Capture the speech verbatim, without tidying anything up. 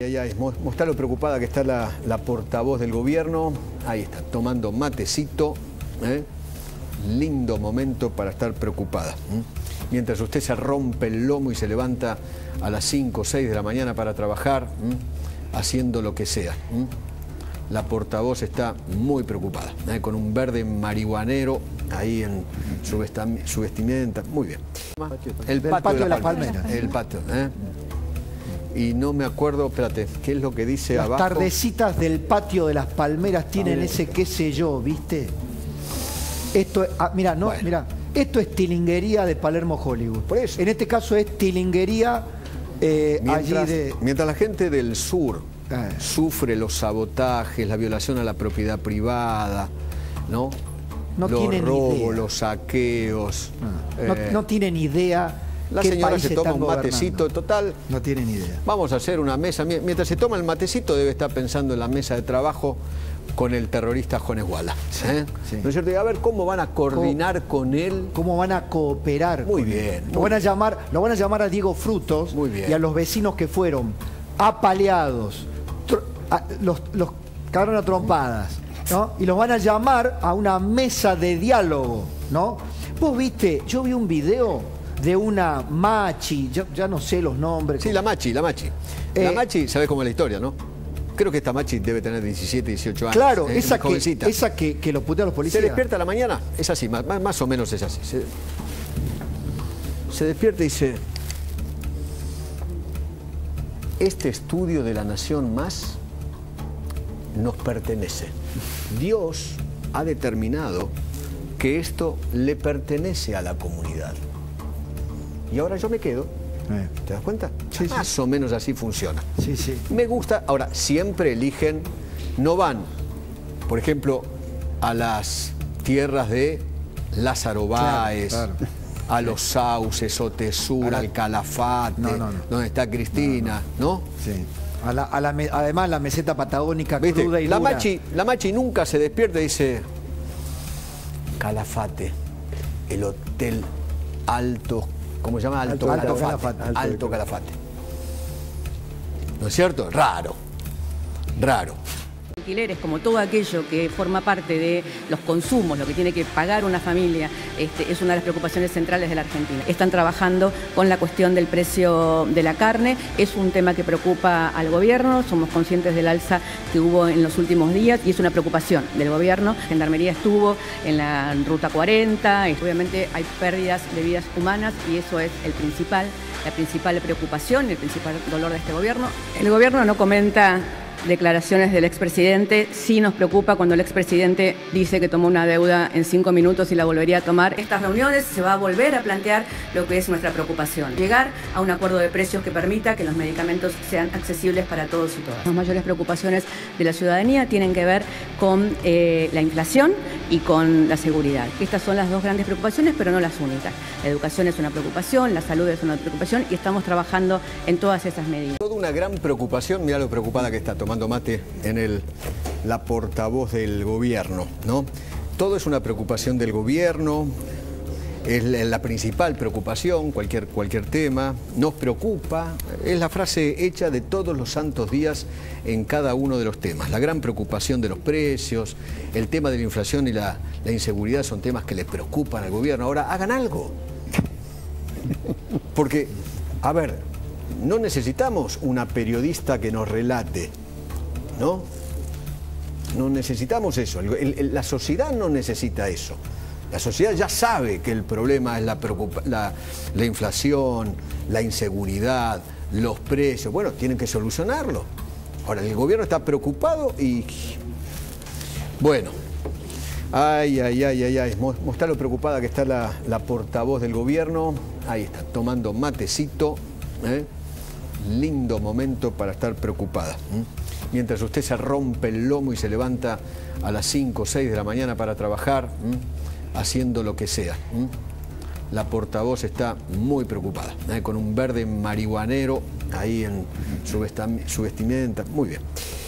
Ahí, ahí, mostrá lo preocupada que está la, la portavoz del gobierno. Ahí está, tomando matecito. ¿eh? Lindo momento para estar preocupada. ¿eh? Mientras usted se rompe el lomo y se levanta a las cinco o seis de la mañana para trabajar, ¿eh? haciendo lo que sea. ¿eh? La portavoz está muy preocupada, ¿eh? con un verde marihuanero ahí en su, vestam- su vestimenta. Muy bien. El patio, patio de, de la las palmeras. El patio, ¿eh? Y no me acuerdo, espérate, ¿qué es lo que dice Las abajo? tardecitas del patio de las palmeras tienen Ah, ese qué sé yo, ¿viste? Esto, ah, mira, no, Bueno. mira, esto es tilinguería de Palermo Hollywood. Por eso. En este caso es tilinguería eh, Mientras, allí de. mientras la gente del sur Eh. sufre los sabotajes, la violación a la propiedad privada, ¿no? No los tienen robos, idea. los saqueos. No, eh, no tienen idea. la qué señora país se toma están un matecito, gobernando. total. No tienen idea. Vamos a hacer una mesa. Mientras se toma el matecito, debe estar pensando en la mesa de trabajo con el terrorista Jones Walla. ¿eh? sí. ¿No es cierto? Y a ver cómo van a coordinar con él. ¿Cómo van a cooperar? Muy con él? bien, Lo muy van a llamar, lo van a llamar a Diego Frutos Muy bien. y a los vecinos que fueron apaleados, tro- a- los, los cagaron a trompadas, ¿no? Y los van a llamar a una mesa de diálogo, ¿no? Vos viste, yo vi un video de una machi, yo ya no sé los nombres. Sí, la machi, la machi. Eh, la machi, ¿sabés cómo es la historia, no? Creo que esta machi debe tener diecisiete, dieciocho años. Claro, ¿eh? esa, Muy que, jovencita. esa que, que lo putean los Se policías. despierta a la mañana, es así, más, más- más o menos es así. Se, se despierta y dice, este estudio de La Nación Más nos pertenece. Dios ha determinado que esto le pertenece a la comunidad. Y ahora yo me quedo, Eh, ¿te das cuenta? Sí, sí. Más o menos así funciona. Sí, sí. Me gusta, ahora, siempre eligen, no van, por ejemplo, a las tierras de Lázaro Báez, claro. a los Sauces, Otesur, A la- al Calafate, No, no, no. donde está Cristina, ¿no? Sí. A la, a la me- además la meseta patagónica ¿Viste? cruda y La dura. Machi, la Machi nunca se despierta y dice, Calafate, el hotel Alto, ¿cómo se llama? Alto, Alto Calafate. Calafate. Alto Calafate. ¿No es cierto? Raro, raro. Alquileres, como todo aquello que forma parte de los consumos, lo que tiene que pagar una familia, este, es una de las preocupaciones centrales de la Argentina. Están trabajando con la cuestión del precio de la carne, es un tema que preocupa al gobierno, somos conscientes del alza que hubo en los últimos días y es una preocupación del gobierno. Gendarmería estuvo en la Ruta cuarenta, y obviamente hay pérdidas de vidas humanas y eso es el principal, la principal preocupación, el principal dolor de este gobierno. El gobierno no comenta declaraciones del expresidente. Sí nos preocupa cuando el expresidente dice que tomó una deuda en cinco minutos y la volvería a tomar. Estas reuniones se va a volver a plantear lo que es nuestra preocupación. Llegar a un acuerdo de precios que permita que los medicamentos sean accesibles para todos y todas. Las mayores preocupaciones de la ciudadanía tienen que ver con eh, la inflación y con la seguridad. Estas son las dos grandes preocupaciones, pero no las únicas. La educación es una preocupación, la salud es una preocupación y estamos trabajando en todas esas medidas. Toda una gran preocupación, mira lo preocupada que está tomando mate en el, la portavoz del gobierno, ¿no? Todo es una preocupación del gobierno, es la, la principal preocupación, cualquier, cualquier tema, nos preocupa, es la frase hecha de todos los santos días en cada uno de los temas. La gran preocupación de los precios, el tema de la inflación y la, la inseguridad son temas que le preocupan al gobierno. Ahora, hagan algo. Porque, a ver, no necesitamos una periodista que nos relate, ¿no? No necesitamos eso. El, el, la sociedad no necesita eso. La sociedad ya sabe que el problema es la, preocupa, la, la inflación, la inseguridad, los precios. Bueno, tienen que solucionarlo. Ahora, el gobierno está preocupado y... Bueno. Ay, ay, ay, ay, ay. Mostrá lo preocupada que está la, la portavoz del gobierno. Ahí está, tomando matecito. ¿eh? Lindo momento para estar preocupada. ¿eh? Mientras usted se rompe el lomo y se levanta a las cinco o seis de la mañana para trabajar, ¿eh? haciendo lo que sea. ¿eh? La portavoz está muy preocupada, ¿eh? con un verde marihuanero ahí en su, vestimenta. Muy bien.